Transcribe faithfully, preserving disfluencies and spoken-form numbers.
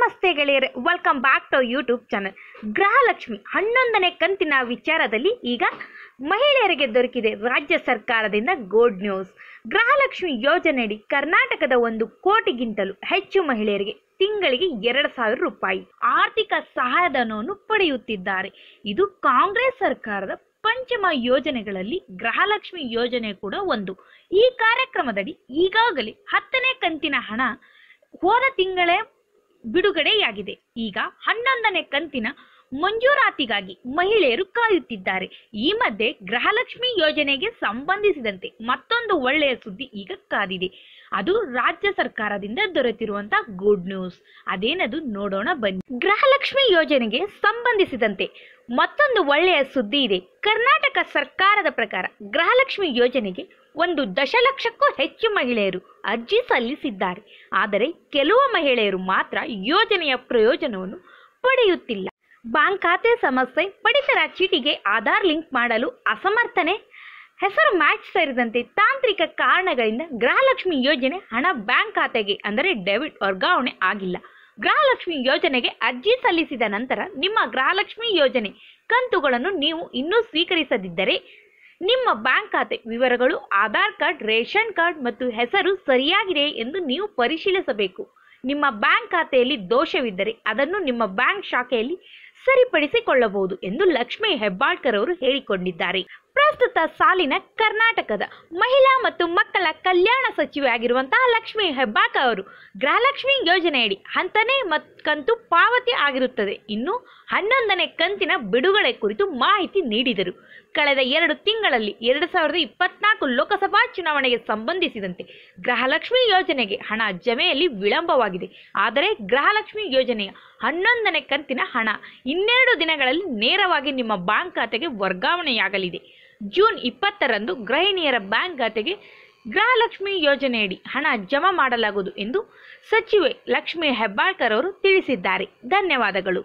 ನಮಸ್ತೆ ಗೆಳೆಯರೆ, welcome back to YouTube channel. Gruhalakshmi ಹನ್ನೊಂದನೇ ಕಂತಿನ ವಿಚಾರದಲ್ಲಿ ಈಗ ಮಹಿಳೆಯರಿಗೆ ದೊರಕಿದೆ ರಾಜ್ಯ ಸರ್ಕಾರದಿಂದ ಗುಡ್ ನ್ಯೂಸ್. ಗೃಹಲಕ್ಷ್ಮಿ ಯೋಜನೆಯಡಿ ಕರ್ನಾಟಕದ ಒಂದು ಕೋಟಿಗಿಂತಲೂ ಹೆಚ್ಚು ಮಹಿಳೆಯರಿಗೆ ತಿಂಗಳಿಗೆ ಎರಡು ಸಾವಿರ ರೂಪಾಯಿ ಆರ್ಥಿಕ ಸಹಾಯಧನವನ್ನು ಪಡೆಯುತ್ತಿದ್ದಾರೆ. ಇದು ಕಾಂಗ್ರೆಸ್ ಸರ್ಕಾರದ ಪಂಚಮ ಯೋಜನೆಗಳಲ್ಲಿ ಗೃಹಲಕ್ಷ್ಮಿ ಯೋಜನೆ ಕೂಡ ಒಂದು. ಈ ಕಾರ್ಯಕ್ರಮದಡಿ ಈಗಾಗಲೇ ಹತ್ತನೇ ಕಂತಿನ ಹಣ ಹೋದ ತಿಂಗಳೇ ಬಿಡುಗಡೆಯಾಗಿದೆ. ಈಗ ಹನ್ನೊಂದನೇ ಕಂತಿನ ಮಂಜೂರಾತಿಗಾಗಿ ಮಹಿಳೆಯರು ಕಾಯುತ್ತಿದ್ದಾರೆ. ಈ ಮಧ್ಯೆ ಗೃಹಲಕ್ಷ್ಮಿ ಯೋಜನೆಗೆ ಸಂಬಂಧಿಸಿದಂತೆ ಮತ್ತೊಂದು ಒಳ್ಳೆಯ ಸುದ್ದಿ ಈಗ ಕಾದಿದೆ. ಅದು ರಾಜ್ಯ ಸರ್ಕಾರದಿಂದ ದೊರೆತಿರುವಂತಹ ಗುಡ್ ನ್ಯೂಸ್. ಅದೇನದು ನೋಡೋಣ ಬನ್ನಿ. ಗೃಹಲಕ್ಷ್ಮಿ ಯೋಜನೆಗೆ ಸಂಬಂಧಿಸಿದಂತೆ ಮತ್ತೊಂದು ಒಳ್ಳೆಯ ಸುದ್ದಿ ಇದೆ. ಕರ್ನಾಟಕ ಸರ್ಕಾರದ ಪ್ರಕಾರ ಗೃಹಲಕ್ಷ್ಮಿ ಯೋಜನೆಗೆ ಒಂದು ದಶಲಕ್ಷಕ್ಕೂ ಹೆಚ್ಚು ಮಹಿಳೆಯರು ಅರ್ಜಿ ಸಲ್ಲಿಸಿದ್ದಾರೆ. ಆದರೆ ಕೆಲವು ಮಹಿಳೆಯರು ಮಾತ್ರ ಯೋಜನೆಯ ಪ್ರಯೋಜನವನ್ನು ಪಡೆಯುತ್ತಿಲ್ಲ. ಬ್ಯಾಂಕ್ ಖಾತೆ ಸಮಸ್ಯೆ, ಪಡಿತರ ಚೀಟಿಗೆ ಆಧಾರ್ ಲಿಂಕ್ ಮಾಡಲು ಅಸಮರ್ಥನೆ, ಹೆಸರು ಮ್ಯಾಚ್ ಸೇರಿದಂತೆ ತಾಂತ್ರಿಕ ಕಾರಣಗಳಿಂದ ಗೃಹಲಕ್ಷ್ಮಿ ಯೋಜನೆ ಹಣ ಬ್ಯಾಂಕ್ ಖಾತೆಗೆ ಅಂದರೆ ಡೆಬಿಟ್ ವರ್ಗಾವಣೆ ಆಗಿಲ್ಲ. ಗೃಹಲಕ್ಷ್ಮಿ ಯೋಜನೆಗೆ ಅರ್ಜಿ ಸಲ್ಲಿಸಿದ ನಂತರ ನಿಮ್ಮ ಗೃಹಲಕ್ಷ್ಮಿ ಯೋಜನೆ ಕಂತುಗಳನ್ನು ನೀವು ಇನ್ನೂ ಸ್ವೀಕರಿಸದಿದ್ದರೆ ನಿಮ್ಮ ಬ್ಯಾಂಕ್ ಖಾತೆ ವಿವರಗಳು, ಆಧಾರ್ ಕಾರ್ಡ್, ರೇಷನ್ ಕಾರ್ಡ್ ಮತ್ತು ಹೆಸರು ಸರಿಯಾಗಿದೆ ಎಂದು ನೀವು ಪರಿಶೀಲಿಸಬೇಕು. ನಿಮ್ಮ ಬ್ಯಾಂಕ್ ಖಾತೆಯಲ್ಲಿ ದೋಷವಿದ್ದರೆ ಅದನ್ನು ನಿಮ್ಮ ಬ್ಯಾಂಕ್ ಶಾಖೆಯಲ್ಲಿ ಸರಿಪಡಿಸಿಕೊಳ್ಳಬಹುದು ಎಂದು ಲಕ್ಷ್ಮೀ ಹೆಬ್ಬಾಳ್ಕರ್ ಅವರು ಹೇಳಿಕೊಂಡಿದ್ದಾರೆ. ಪ್ರಸ್ತುತ ಸಾಲಿನ ಕರ್ನಾಟಕದ ಮಹಿಳಾ ಮತ್ತು ಮಕ್ಕಳ ಕಲ್ಯಾಣ ಸಚಿವೆ ಆಗಿರುವಂತಹ ಲಕ್ಷ್ಮೀ ಹೆಬ್ಬಾಳ್ಕರ್ ಅವರು ಗೃಹಲಕ್ಷ್ಮಿ ಯೋಜನೆಯಡಿ ಹತ್ತನೇ ಕಂತು ಪಾವತಿ ಆಗಿರುತ್ತದೆ. ಇನ್ನು ಹನ್ನೊಂದನೇ ಕಂತಿನ ಬಿಡುಗಡೆ ಕುರಿತು ಮಾಹಿತಿ ನೀಡಿದರು. ಕಳೆದ ಎರಡು ತಿಂಗಳಲ್ಲಿ ಎರಡು ಸಾವಿರದ ಇಪ್ಪತ್ನಾಲ್ಕು ಲೋಕಸಭಾ ಚುನಾವಣೆಗೆ ಸಂಬಂಧಿಸಿದಂತೆ ಗೃಹಲಕ್ಷ್ಮಿ ಯೋಜನೆಗೆ ಹಣ ಜಮೆಯಲ್ಲಿ ವಿಳಂಬವಾಗಿದೆ. ಆದರೆ ಗೃಹಲಕ್ಷ್ಮಿ ಯೋಜನೆಯ ಹನ್ನೊಂದನೇ ಕಂತಿನ ಹಣ ಇನ್ನೆರಡು ದಿನಗಳಲ್ಲಿ ನೇರವಾಗಿ ನಿಮ್ಮ ಬ್ಯಾಂಕ್ ಖಾತೆಗೆ ವರ್ಗಾವಣೆಯಾಗಲಿದೆ. ಜೂನ್ ಇಪ್ಪತ್ತರಂದು ಗೃಹಿಣಿಯರ ಬ್ಯಾಂಕ್ ಖಾತೆಗೆ ಗೃಹಲಕ್ಷ್ಮಿ ಯೋಜನೆಯಡಿ ಹಣ ಜಮಾ ಮಾಡಲಾಗುವುದು ಎಂದು ಸಚಿವೆ ಲಕ್ಷ್ಮೀ ಹೆಬ್ಬಾಳ್ಕರ್ ಅವರು ತಿಳಿಸಿದ್ದಾರೆ. ಧನ್ಯವಾದಗಳು.